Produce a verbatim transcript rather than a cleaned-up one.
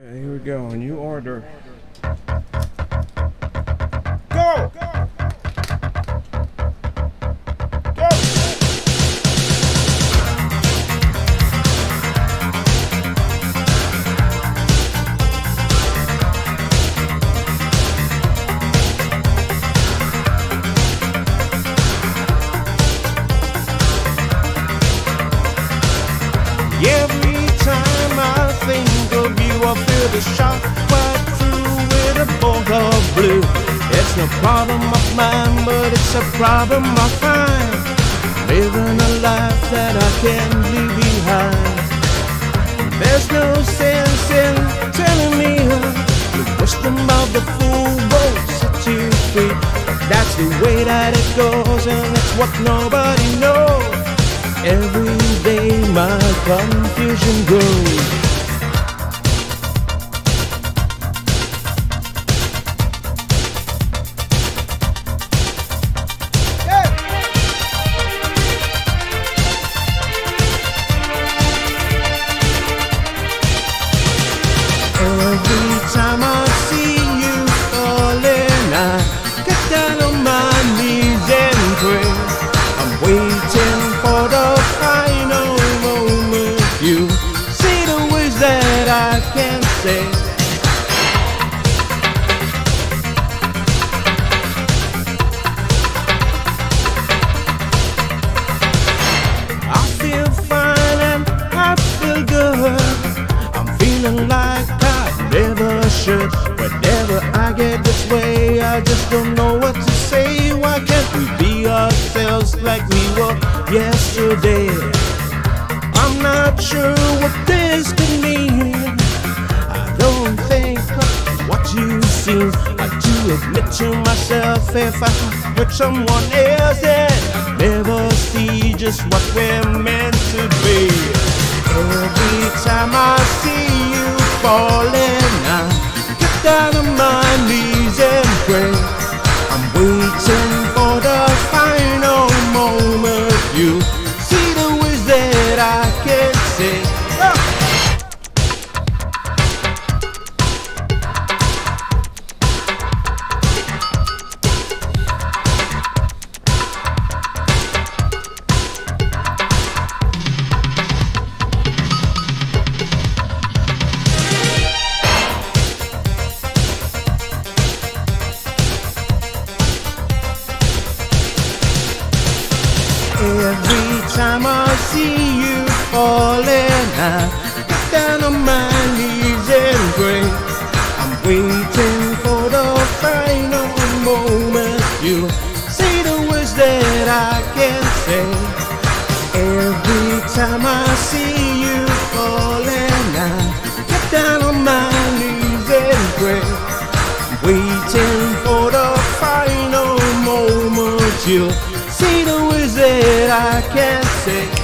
Here we go, a new order. Go! Go! Go! Every time I think of you, I feel the shot right through with a bolt of blue. It's no problem of mine, but it's a problem of mine. Living a life that I can't leave behind. There's no sense in telling me the wisdom of the fool won't set you free. But that's the way that it goes, and it's what nobody knows. Every day my confusion grows. Every time I see you falling, I get down on my knees and pray. I'm waiting for the final moment. You see the words that I can't say. I feel fine and I feel good. I'm feeling like I never should. Whenever I get this way, I just don't know what to say. Why can't we be ourselves like we were yesterday? I'm not sure what this could mean. I don't think of what you seem. I do admit to myself, if I hurt someone else, then I never see just what we're meant to be. Every time I see you falling, I get down on my knees and pray. I'm waiting for the final moment. You see the words that I can't say. Oh! Every time I see you falling, I get down on my knees and pray. I'm waiting for the final moment. You say the words that I can't say. Every time I see you falling, I get down on my knees and pray. I'm waiting for the final moment. You see the words that I can't say.